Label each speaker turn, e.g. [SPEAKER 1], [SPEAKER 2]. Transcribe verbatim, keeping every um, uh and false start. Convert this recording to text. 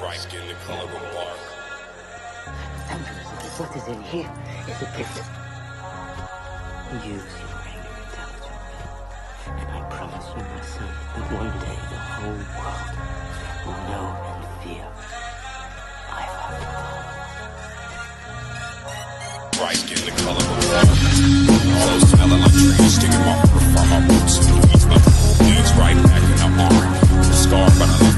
[SPEAKER 1] bright skin, the color of bark.
[SPEAKER 2] What is in here is a gift. Use your anger intelligently, and I promise you, my son, that one day the whole world will know and fear Ivor.
[SPEAKER 1] Bright skin, the color of bark. All those smelling like trees, sticking my from my roots. He's my knees right back in the arm. The scar, but I